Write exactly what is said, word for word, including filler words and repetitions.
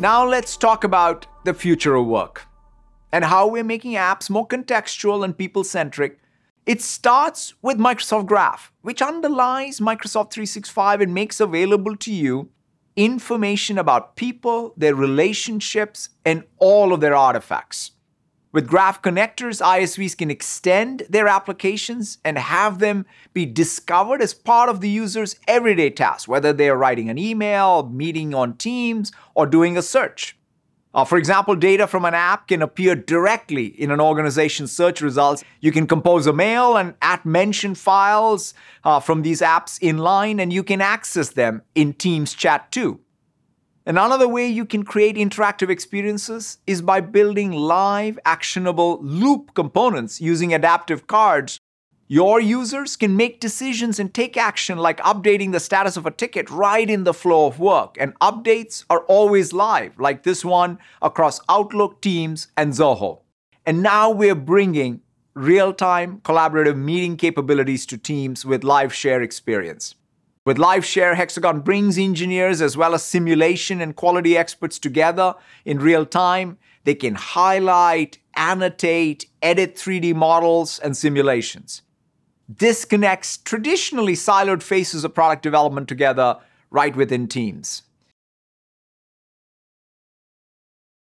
Now let's talk about the future of work and how we're making apps more contextual and people-centric. It starts with Microsoft Graph, which underlies Microsoft three sixty-five and makes available to you information about people, their relationships, and all of their artifacts. With Graph connectors, I S Vs can extend their applications and have them be discovered as part of the user's everyday tasks, whether they are writing an email, meeting on Teams, or doing a search. Uh, for example, data from an app can appear directly in an organization's search results. You can compose a mail and at mention files uh, from these apps inline, and you can access them in Teams chat too. And another way you can create interactive experiences is by building live, actionable loop components using adaptive cards. Your users can make decisions and take action like updating the status of a ticket right in the flow of work. And updates are always live, like this one across Outlook, Teams, and Zoho. And now we're bringing real-time collaborative meeting capabilities to Teams with Live Share experience. With Live Share, Hexagon brings engineers as well as simulation and quality experts together in real time. They can highlight, annotate, edit three D models and simulations. This connects traditionally siloed phases of product development together right within Teams.